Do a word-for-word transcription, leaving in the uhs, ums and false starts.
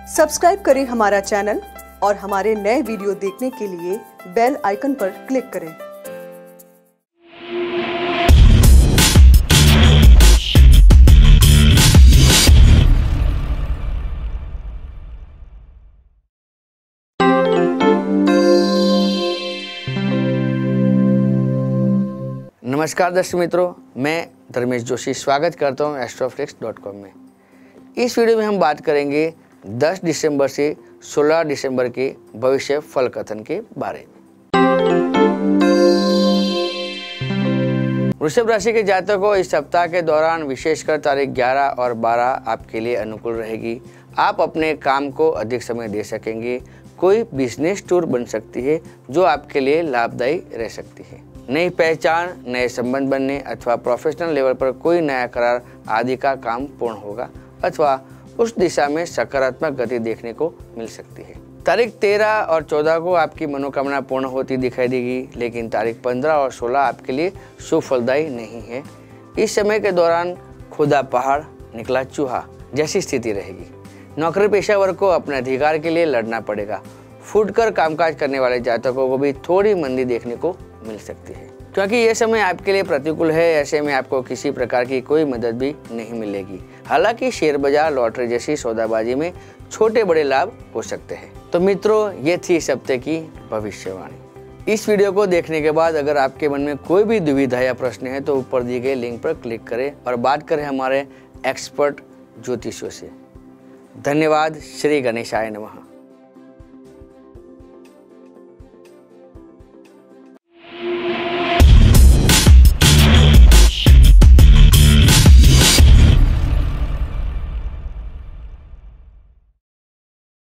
Subscribe करें हमारा channel और हमारे नए वीडियो देखने के लिए बेल आइकन पर क्लिक करें। नमस्कार दर्शक मित्रों, मैं धर्मेश जोशी स्वागत करता हूं एस्ट्रोफ्लिक्स डॉट कॉम में। इस वीडियो में हम बात करेंगे दस दिसंबर से सोलह दिसंबर के भविष्य फल कथन के बारे में। वृषभ राशि के जातकों, इस सप्ताह के दौरान विशेषकर तारीख ग्यारह और बारह आपके लिए अनुकूल रहेगी। आप अपने काम को अधिक समय दे सकेंगे। कोई बिजनेस टूर बन सकती है जो आपके लिए लाभदायी रह सकती है। नई पहचान, नए संबंध बनने अथवा प्रोफेशनल लेवल पर कोई नया करार आदि का काम पूर्ण होगा अथवा उस दिशा में सकारात्मक गति देखने को मिल सकती है। तारीख तेरह और चौदह को आपकी मनोकामना पूर्ण होती दिखाई देगी, लेकिन तारीख पंद्रह और सोलह आपके लिए शुभ फलदायी नहीं है। इस समय के दौरान खुदा पहाड़ निकला चूहा जैसी स्थिति रहेगी। नौकरी पेशा वर्ग को अपने अधिकार के लिए लड़ना पड़ेगा। फूटकर कामकाज करने वाले जातकों को भी थोड़ी मंदी देखने को मिल सकती है, क्योंकि यह समय आपके लिए प्रतिकूल है। ऐसे में आपको किसी प्रकार की कोई मदद भी नहीं मिलेगी। हालांकि शेयर बाजार, लॉटरी जैसी सौदाबाजी में छोटे बड़े लाभ हो सकते हैं। तो मित्रों, ये थी इस हफ्ते की भविष्यवाणी। इस वीडियो को देखने के बाद अगर आपके मन में कोई भी दुविधा या प्रश्न है तो ऊपर दिए गए लिंक पर क्लिक करें और बात करें हमारे एक्सपर्ट ज्योतिषियों से। धन्यवाद। श्री गणेशाय नमः।